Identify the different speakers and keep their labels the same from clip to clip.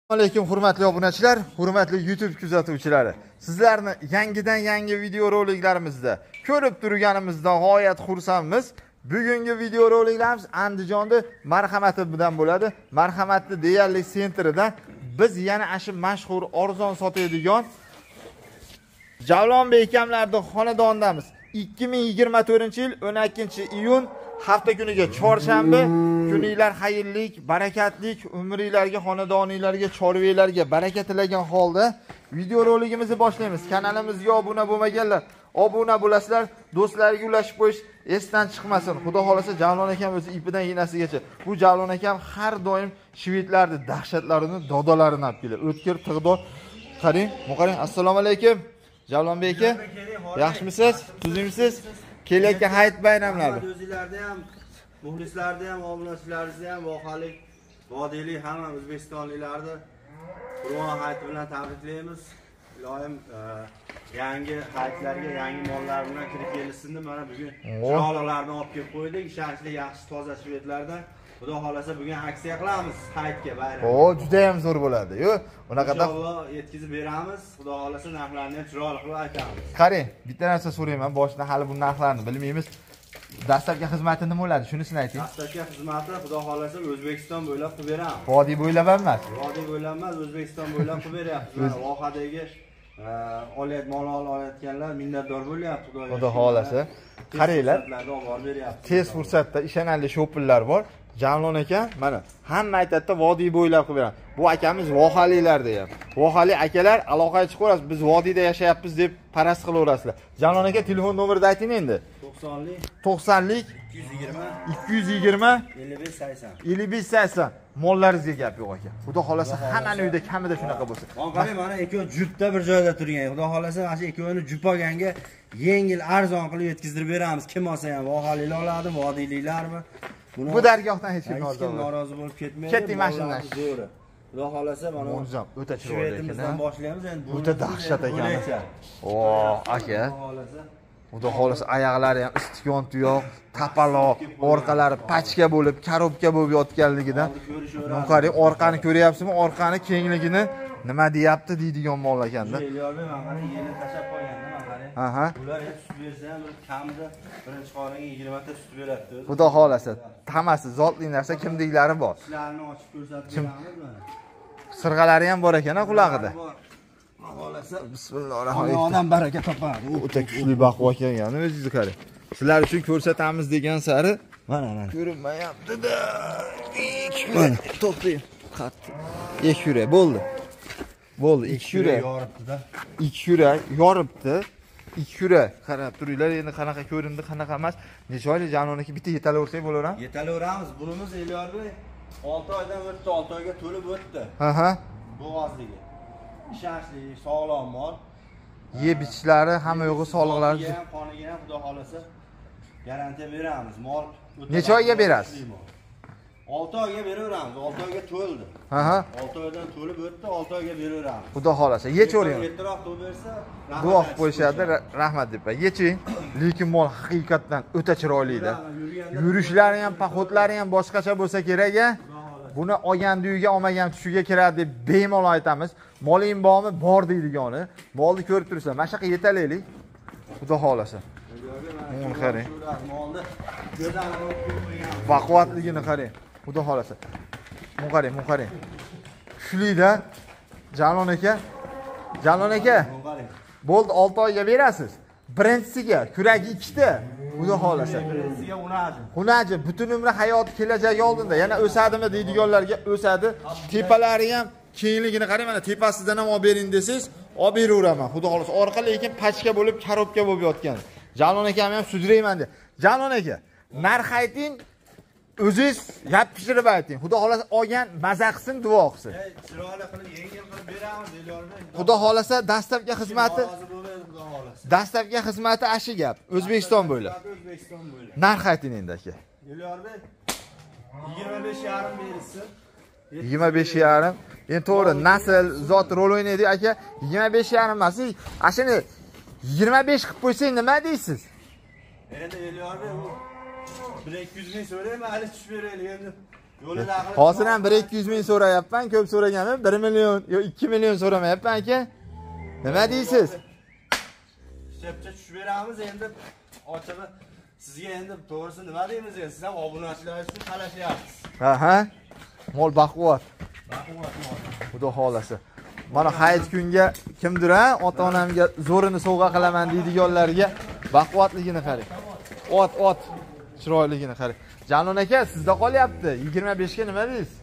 Speaker 1: Assalomu alaykum hurmatli obunachilar, hurmatli YouTube kuzatuvchilari. Sizlarni yangidan yangi video roliklarimizda ko'rib turganimizdan g'oyat xursandmiz. Bugungi video roliklarimiz Andijonda Marhamatli bilan bo'ladi. Marhamatli deyarli sentridan biz yana ashi mashhur arzon sotadigan Javlonbek akamlarning xonadonidamiz. 2024-yil 12-iyun hafta kuniga chorshanba, kuninglar xayrlik, barakatlik, umringlarga, xonadoninglarga, chorvalarga baraka tilagan holda video roligimizni boshlaymiz. Kanalimizga obuna bo'lmaganlar obuna bo'lasizlar, do'stlarga ulashib qo'yish esdan chiqmasin. Xudo xolasa Javlon akam o'zi ipidan yenasigacha. Bu Javlon akam har doim shvedlarning dahshatlarini, dodolarini olib keladi. O'tkir tig'dor. Qarang, muqaring. Assalomu alaykum. Javlonbek aka, yaxshimisiz? Tuzimsiz? Kelayotgan hayit bayramlari.
Speaker 2: O'zingizlarda ham, muxlislarda ham, obunachilaringizda ham, vohalik, vodiylik hamma o'zbekistonliklarni Qur'on hayiti bilan tabriklaymiz. Ilohim yangi hayitlarga, yangi mollar bilan kirib kelsin. Mana bugun chiroqlarni olib kelib qo'ydik. Ishonchli, yaxshi, toza shvedlardan. Xudo xolasa bugun aksiya qilamiz hayitga bayram.
Speaker 1: Juda ham zo'r bo'ladi. Unaqada
Speaker 2: yetkazib beramiz. Xudo xolasa narxlarni ham chiroyli qilib aytamiz.
Speaker 1: Qarang, bitta narsa so'rayman. Boshida hali bu narxlarni bilmaymiz. Dastlabki xizmati nima bo'ladi? Shunisini ayting.
Speaker 2: Dastlabki xizmati Xudo xolasa O'zbekiston bo'ylab qilib beramiz.
Speaker 1: Vodiy bo'ylab emas.
Speaker 2: Vodiy bo'ylab emas, O'zbekiston bo'ylab qilib beryapmiz. Mana vohadagi mal olayotganlar minnatdor bo'lyapti
Speaker 1: Xudo xolasa. Qaranglar. Tez fursatda ishonarli shopillar bor. Javlon aka mana hamma aytadi vodiy bo'ylab qilib beramiz. Bu akamiz vohalilarda ham. Vohali akalar aloqaga chiqaverasiz. Biz vodiyda yashayapmiz deb parast qilaverasizlar. Javlon aka telefon nomerini ayting endi. 90lik 220 5580. Mollaringizga gap yo'q aka. Xudo xolasa hammaning uyida kamida shunaqa bo'lsa.
Speaker 2: Qarang, mana ikkovi juftda bir joyda turgan. Xudo xolasa mana shu ikkovini jup olganga yengil arzon qilib yetkazib beramiz. Kim olsa ham vohalilar oladi, vodiyliklarmi?
Speaker 1: Bu dargohdan hech kim
Speaker 2: norozi bo'lib ketmaydi.
Speaker 1: Ketdik mashinadan.
Speaker 2: Xudo xolasa mana
Speaker 1: mo'jizam o'ta chiroyli ekan.
Speaker 2: Boshlaymiz endi.
Speaker 1: O'ta dahshat ekan. Aka. Xudo xolasa oyoqlari ham istikon tuyoq, tapaloq, orqalari pachka bo'lib, korobka bo'lib yotganligidan. Qarang, orqani ko'ryapsizmi? Orqani kengligini nima deyapti deydigan mol ekanda.
Speaker 2: Elyorbek mana yerni tashab qo'yganda mana qarang. Ular sut bersa ham kamida birinchi qoraga 20 ta sut beradi.
Speaker 1: Xudo xolasa, hammasi zotli narsa, kimliklari bor.
Speaker 2: Sizlarni ochib ko'rsatib beramizmi?
Speaker 1: Sirg'alari ham bor ekan quloqida.
Speaker 2: Xolasa
Speaker 1: bismillahirrohmanirrohim.
Speaker 2: Odam baraka topadi.
Speaker 1: O'ta kuchli baqvo kelgan o'zingiz qarang. Sizlar uchun ko'rsatamiz degan sari
Speaker 2: mana
Speaker 1: ko'rinmayapti-da. Mana to'xtang. Qattiq. 2 yurak bo'ldi. Bo'ldi, 2 yurak
Speaker 2: yoribdi-da.
Speaker 1: 2 yurak yoribdi. 2 yurak. Qarab turinglar, endi qanaqa ko'rindi, qanaqa emas. Necha oylik Javlonniki bitta yetaversak bo'laverami?
Speaker 2: Yetaveramiz. Bunimiz Elyorbek 6 oydan o'tdi, 6 oyga to'lib o'tdi. Bo'g'ozligi. Ishonchli, sog'lom mol.
Speaker 1: Yeb ichishlari, hamma yo'g'i sog'liqlari.
Speaker 2: Qoniga ham Xudo xolasa garantiya beramiz. Mol
Speaker 1: necha oyga berasiz?
Speaker 2: 6 oyga beraveramiz. 6 oyga to'ldi. 6 oydan to'lib o'tdi, 6 oyga beraveramiz.
Speaker 1: Xudo xolasa yechavering.
Speaker 2: Ertaroq to'lib bersa,
Speaker 1: duo qilib qo'yishadi, rahmat deb. Yeching. Lekin mol haqiqatdan o'ta chiroyli-da. Yurishlari ham, paxotlari ham boshqacha bo'lsa kerak-a. Buni olganda uyga, olmagan tushiga kiradi deb bemalol aytamiz. Moling bormi? Bor deydigani. Molni ko'rib turibsizlar. Mana shunaqa yetalaylik. Xudo xolasa. Buni qarang.
Speaker 2: Molni go'zalroq qo'ygan.
Speaker 1: Baquvvatligini qarang. Xudo xolasa. Buni qarang. Kuchli-da. Javlon aka. Bo'ldi, 6 oyga berasiz. Birinchisiga kuragi 2 ta. Xudo xolasa.
Speaker 2: Birinchisiga
Speaker 1: Xunaji butun umri hayoti kelajagi oldinda yana o'sadimi deydiganlarga o'sadi. Tepalari ham kengligini qarang, mana tepasidan ham olib bering desangiz, olib beraveraman. Xudo xolasa. Orqa lekin pachka bo'lib, korobka bo'lib yotgan. Javlon akam ham sudrayman deb. Javlon aka, narx ayting, o'zingiz gap pishirib ayting. Xudo xolasa olgan maza qilsin, duo qilsin.
Speaker 2: Chiroyli qilib, yengil qilib beramiz Elyorbek.
Speaker 1: Xudo xolasa dastlabki xizmati ashi gap. O'zbekiston bo'ylab. Narx ayting endi aka.
Speaker 2: Elyorbek 25,5 berilsin.
Speaker 1: 25,5. Endi to'g'ri, nasl, zot rol o'ynaydi aka. 25,5 emas. Ashini 25 qilib qo'ysang nima deysiz?
Speaker 2: Endi Elyorbek u 1-200 ming so'rayman, hali tushib beraylik endi.
Speaker 1: Hozir ham 1-200 ming so'rayapman, ko'p so'raganman. 1 million yo 2 million so'ramayapman aka. Nima deysiz?
Speaker 2: Shepcha tushib beramiz endi. Ochig'i sizga endi to'g'risi nima deymiz endi? Siz ham obunachilar uchun talashyapsiz.
Speaker 1: Aha. Mol baquvvat.
Speaker 2: Baquvvat mol.
Speaker 1: Xudo xolasa. Mana hayit kunga kimdir ota-onamga zo'rini sovg'a qilaman deydiganlarga baquvvatligini qarang. Ot chiroyligini qarang. Jalon aka, sizda qolyapti. 25 ga nima deysiz?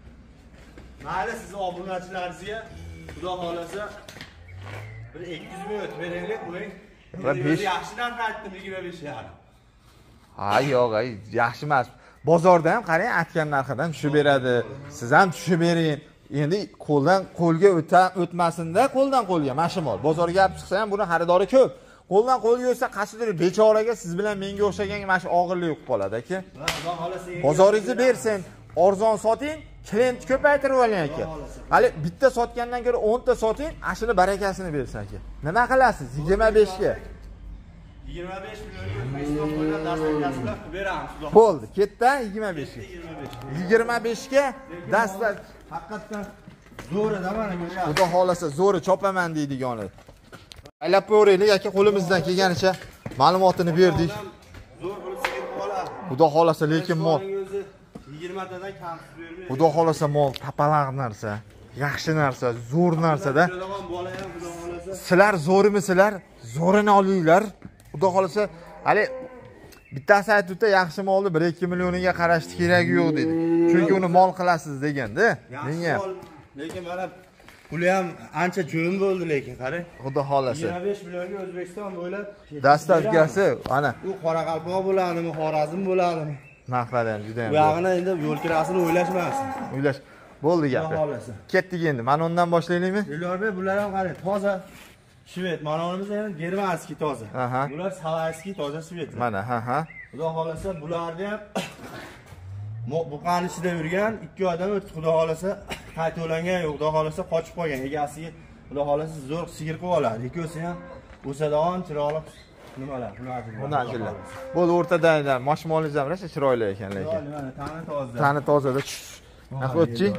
Speaker 2: Mayli, sizni obunachilaringizga Xudo xolasa bir 200 ming o'tib beraylik, qo'ying. Yaxshi narx aytdim 25 yarim.
Speaker 1: Ha, yo'q, yaxshi emas. Bozorda ham qarang, aytgan narxidan tushib beradi. Siz ham tushib bering. Endi qo'ldan qo'lga o'tmasinda, qo'ldan qo'lga mashimol. Bozorga olib chiqsa ham buni xaridori ko'p. Qo'ldan qo'lga o'tsa qasidir bechoraga siz bilan menga o'xshagan mana shu og'irlik yo'q qoladi aka. Bozoringizni bersin, arzon soting, klient ko'paytirib oling aka. Hali bitta sotgandan ko'ra 10 ta soting, ashuni barakasini bersin aka. Nima qilasiz? 25 ga.
Speaker 2: 25 million dastlab beramiz.
Speaker 1: Bo'ldi, ketdi 25 ga. 25 ga dastlab
Speaker 2: haqiqatan zo'rida mana ko'ryapsiz.
Speaker 1: Xudo xolasa zo'ri chopaman deydigani. Aylab ko'raylik aka, qo'limizdan kelganicha ma'lumotini berdik.
Speaker 2: Zo'r qilib sigirib qoladi.
Speaker 1: Xudo xolasa lekin mol
Speaker 2: 20 tadan kam bermaydi.
Speaker 1: Xudo xolasa mol tapalaq narsa, yaxshi narsa, zo'r narsada. Sizlar zo'rimisizlar? Zo'rini olinglar. Xudo xolasa, hali bittasi aytibdi, yaxshi molni 1-2 millioniga qarashni keragi yo'q dedi. Chunki uni mol qilasiz deganda. Menga
Speaker 2: lekin mana puli ham ancha jo'm bo'ldi lekin qarang.
Speaker 1: Xudo xolasa.
Speaker 2: 25 millionga O'zbekiston bo'ylab
Speaker 1: dastavkasi ana
Speaker 2: u Qoraqalpoq bo'ladimi, Xorazm bo'ladimi?
Speaker 1: narxlari ham juda ham.
Speaker 2: Bu yog'ini endi yo'l kirasini o'ylashmasin.
Speaker 1: O'ylash bo'ldi gapi. Ketdik endi. Mana undan boshlaylikmi?
Speaker 2: Elyorbek, bular ham qarang, toza shved. Mana onimiz ham germanskiy toza. Bular savayskiy toza shved.
Speaker 1: Mana, ha.
Speaker 2: Xudo xolasa bularni ham buqani ichida yurgan 2 odam o'tdi. Xudo xolasa qayto'langan yo'q. Xudo xolasa qochib qolgan. Egasiga Xudo xolasa zo'r sigir qilib oladi. Ikkosi ham o'sadigan chiroyli nimalar,
Speaker 1: bularlar. Bo'ldi, o'rtadaglar, moshmolingiz ham rasha chiroyli ekan lekin.
Speaker 2: Mana tani toza.
Speaker 1: Tani tozada. O'tchi.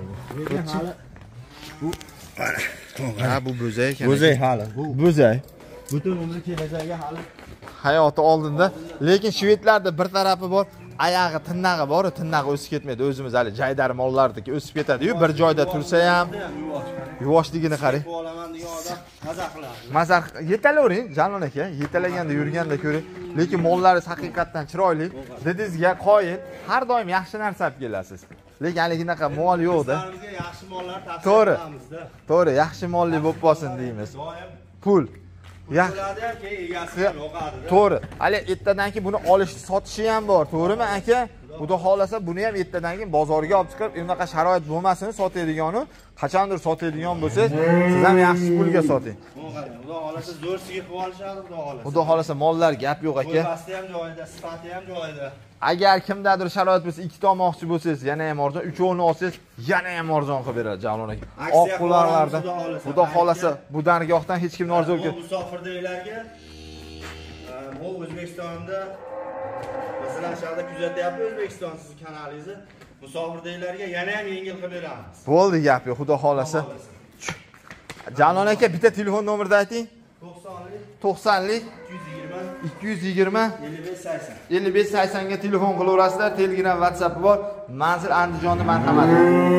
Speaker 1: Bu ha, bu bo'zak ekan.
Speaker 2: Bo'zak hali.
Speaker 1: Bo'zak.
Speaker 2: Butun umri kelajagiga hali
Speaker 1: hayoti oldinda, lekin shvedlarda bir tarafi bor, oyog'i, tinnag'i bor, tinnag'i o'sib ketmaydi. O'zimiz hali jaydar mollardiki o'sib ketadi-yu, bir joyda tursa ham yuvoshligini qarang.
Speaker 2: olaman degan odam mazaq qiladi.
Speaker 1: Mazaq yetalavering, Jalon aka, yetalaganda yurganda ko'ring. Lekin mollaringiz haqiqatan chiroyli, didingizga qoyil, har doim yaxshi narsa olib kelasiz. Lekin hali bunaqa mol yo'q-da.
Speaker 2: Bizlarga yaxshi mollar tavsiya qilamizda.
Speaker 1: To'g'ri, yaxshi molli bo'lib qolsin deymiz. Pul
Speaker 2: yaxshi ham keyin egasiga yoqadi-da.
Speaker 1: To'g'ri. Hali ertadan keyin buni olish, sotishi ham bor, to'g'rimi aka? Xudo xolasa buni ham ertadan keyin bozorga olib chiqib, unaqa sharoit bo'lmasin, sotadigan-u, qachondir sotadigan bo'lsangiz, siz ham yaxshi pulga soting.
Speaker 2: Xudo xolasa zo'r sigir qilib olishadi, Xudo xolasa.
Speaker 1: Xudo xolasa mollar gap yo'q aka.
Speaker 2: Bo'yvasti ham joyida, sifati ham joyida.
Speaker 1: Agar kimdadir sharoit bo'lsa, 2 ta olmoqchi bo'lsangiz, yana ham arzon, 3ovini olsangiz, yana ham arzon qilib beradi Jalon aka. Oq qullarlarda Xudo xolasa bu dargohdan hech kimni orzu yo'q.
Speaker 2: Musofirdaylarga bu O'zbekistonda masalan sharda kuzatyapti O'zbekiston siz kanalingizni. Musofirdaylarga yana ham yengil qilib beramiz.
Speaker 1: Bo'ldi gap yo'q, Xudo xolasa. Jalon aka, bitta telefon nomerni ayting. 90lik 220 5580 ga telefon qilaverasizlar. Telegram, WhatsApp bor. Manzil Andijonda, marhamat.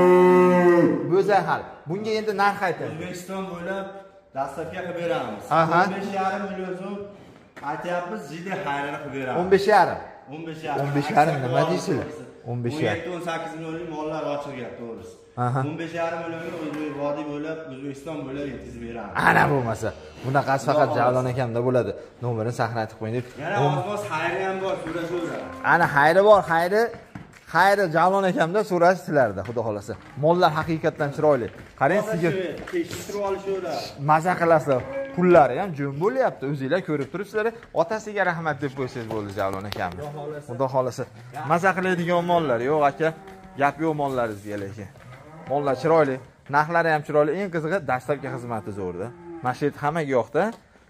Speaker 1: Bo'zak hal. Bunga endi narx ayting.
Speaker 2: O'zbekiston bo'ylab dastavka qilib beramiz. 15,5 million so'm aytyapmiz, jiddiy xayrini qilib beramiz.
Speaker 1: 15,5. 15,5 nima deysizlar? 15,5.
Speaker 2: 18 millionlik mollar ochilgan, to'g'risi. 15,5 millionga O'zbek vodiy bo'ylab, O'zbekiston bo'ylab yetkazib beramiz.
Speaker 1: Ana bo'lmasa, bunaqasi faqat Jalon akamda bo'ladi. Nomerini saqlatib qo'ying deb.
Speaker 2: Yana ovoz xayri ham bor, so'rashuvlar.
Speaker 1: Ana xayri bor, xayri Jalon akamda so'rash sizlarda, Xudo xolasa. Mollar haqiqatan chiroyli. Qarang, sigir
Speaker 2: tekshirib olishuvlar.
Speaker 1: Maza qilasizlar. Pullari ham jo'n bo'lyapti. O'zingizlar ko'rib turibsizlar. Otasiga rahmat deb qo'ysangiz bo'ldi Jalon akamni. Xudo xolasa. Maza qiladigan mollar yo'q aka. Gap yo'q mollaringizga lekin. Mollar chiroyli, narxlari ham chiroyli. Eng qizig'i dastavka xizmati zo'rda. Mashet hammaga yo'qda.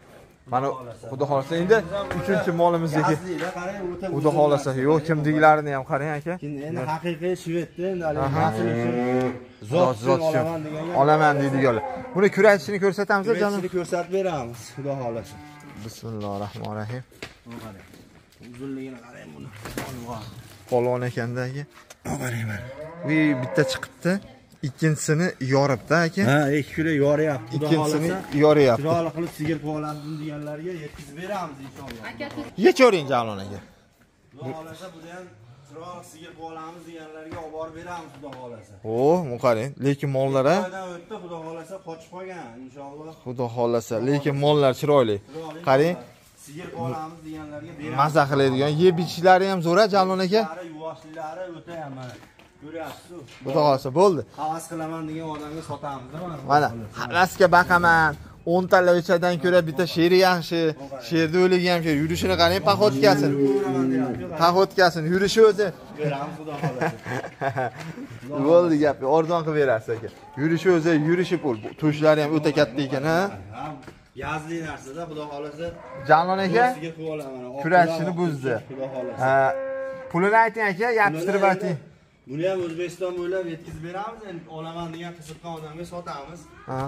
Speaker 1: Mana xudo xolasa endi 3-molimizga
Speaker 2: Gazlida qarang, o'ta
Speaker 1: xudo xolasa. Yo'q, kimliklarini ham qarang aka.
Speaker 2: Endi haqiqiy shvedda endi
Speaker 1: Aha.
Speaker 2: nasl uchun
Speaker 1: Zot
Speaker 2: zot
Speaker 1: uchun
Speaker 2: olaman deganga.
Speaker 1: olaman deydiganlar. Buni kuratishini ko'rsatamiz jonim.
Speaker 2: Shuni ko'rsatib beramiz, xudo xolasa.
Speaker 1: Bismillahirrohmanirrohim.
Speaker 2: Qarang. Uzunligini qarang buni.
Speaker 1: Polvon ekanda aka.
Speaker 2: Qarang mana.
Speaker 1: Bu bitta chiqibdi. Ikkinchisini yoribdi aka.
Speaker 2: Ha, ikkili yoryapti. Xudo
Speaker 1: Ikkinchisini
Speaker 2: xolasa.
Speaker 1: yoryapti.
Speaker 2: Chiroyli qilib sigir qolamiz deganlarga yetkazib beramiz inshaalloh.
Speaker 1: Yechoring Jalon aka.
Speaker 2: Xudo xolasa buni ham chiroyli sigir qolamiz deganlarga olib borib beramiz xudo xolasa.
Speaker 1: Bu qarang, lekin mollar a
Speaker 2: Oydan o'tdi, xudo xolasa qochib qolgan inshaalloh.
Speaker 1: xudo xolasa, lekin mollar chiroyli. Qarang,
Speaker 2: sigir qolamiz deganlarga beramiz.
Speaker 1: maza qiladigan, yeb ichishlari ham zo'r a Jalon aka.
Speaker 2: Yuvoshlilari o'ta ham mana. Ko'ryapsiz-ku.
Speaker 1: Xudo xolasa bo'ldi.
Speaker 2: Havas qilaman degan odamga sotamiz mana.
Speaker 1: Mana havasga baqaman. 10 tala o'chadan ko'ra bitta sheri yaxshi. Sherni o'ligi ham sher. Yurishini qarang, paxotkasin. Paxotkasin, yurishi o'zi.
Speaker 2: Beramiz xudo xolasa.
Speaker 1: Bo'ldi gap, arzon qilib berasiz aka. Yurishi o'zi, yurishi pul. Tushlari ham o'ta katta ekan, ha?
Speaker 2: Yazli narsada xudo xolasa.
Speaker 1: Jalon aka
Speaker 2: Sigir qilib olaman.
Speaker 1: kurashini buzdi.
Speaker 2: Xudo xolasa.
Speaker 1: Ha, pulini ayting aka, yopishtirib ayting.
Speaker 2: Buni ham O'zbekiston bo'ylab yetkazib beramiz. Endi olaman degan qiziqqan odamga sotamiz.
Speaker 1: Ha.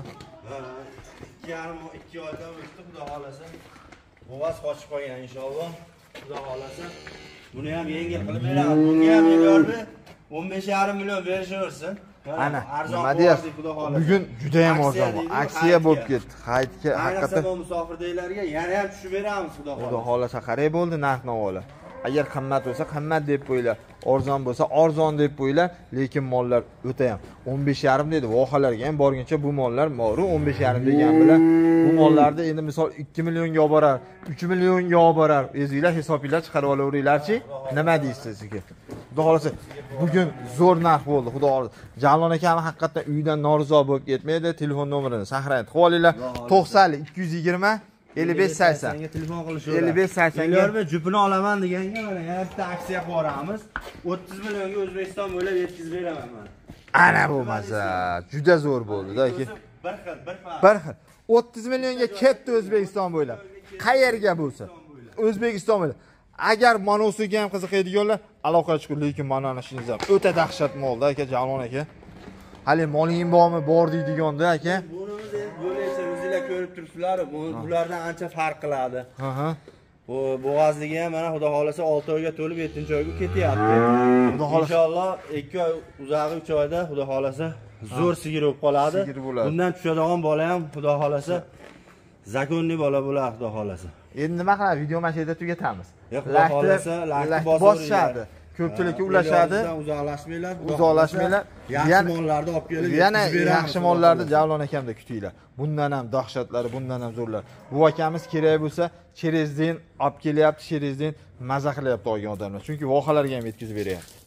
Speaker 2: 2 oyda o'tdi xudo xolasa. Bo'g'az qochib qolgan inshaalloh. Xudo xolasa. Buni ham yengil qilib beramiz. Bunga ham millionni 15,5 million berishaversin.
Speaker 1: Ana, nima deyapsiz? Bugun juda ham arzon. Aksiya bo'lib ketdi. Haytga haqiqatan
Speaker 2: Ayniqsa musofirdagilarga yana ham tushib beramiz xudo
Speaker 1: xudo
Speaker 2: xolasa.
Speaker 1: xolasa qaray bo'ldi narx-navolar. Agar qimmat bo'lsa qimmat deb qo'yinglar, arzon bo'lsa arzon deb qo'yinglar, lekin mollar o'ta ham 15,5 dedi. Vohalarga ham borguncha bu mollar mo'ru 15,5 degan bilan bu mollarda endi misol 2 millionga olib borar, 3 millionga olib borar. O'zingizlar hisobinglar chiqarib olaveringlarchi. Nima deysiz sizga? Xudo xolasa bugun zo'r narx bo'ldi. Xudo xolasa. Jalon akam haqiqatan uydan norizo bo'lib ketmaydi. Telefon nomerini saqlayib qolib olinglar. 90 220 5580
Speaker 2: ga telefon qilish
Speaker 1: 5580 ga
Speaker 2: Million jupini olaman deganga mana yana bitta aksiya qilamiz. 30 millionga O'zbekiston bo'ylab yetkazib beraman mana.
Speaker 1: ana bo'lmasa juda zo'r bo'ldi-da aka.
Speaker 2: Bir xil.
Speaker 1: 30 millionga ketdi O'zbekiston bo'ylab. Qayerga bo'lsa O'zbekiston bo'ylab. Agar monosuga ham qiziqadiganlar aloqa chiqing, lekin mana ana shuningiz ham o'ta dahshat molda aka Jalon aka. Hali moling bormi, bor deydiganda aka.
Speaker 2: Buni bo'laysa o'zingizlar ko'rib turibsizlar, bulardan ancha farq qiladi.
Speaker 1: Aha.
Speaker 2: Bu bo'g'azligi ham mana xudo xolasa 6 oyga to'lib 7-oyga ketyapti.
Speaker 1: Xudo xolasa
Speaker 2: Inshaalloh 2 oy uzog'i 3 oyda xudo xolasa zo'r sigir bo'lib qoladi. Bundan tushadigan bola ham xudo xolasa zakonli bola bo'ladi xudo xolasa.
Speaker 1: Endi nima qilamiz? Video mashida tugatamiz.
Speaker 2: Xudo xolasa lakni
Speaker 1: bosishadi. Ko'pchilikka ulashadi. Uzoqlashmanglar.
Speaker 2: Yaxshi mollarni olib kelib
Speaker 1: yana yaxshi mollarni Jalon akamda kutinglar. Bundan ham dahshatlari, bundan ham zo'rlar. Bu akamiz kerak bo'lsa, Cherezdin olib kelyapti, Cherezdin maza qilyapti olgan odamlar. Chunki vohalarga ham yetkazib beryapti.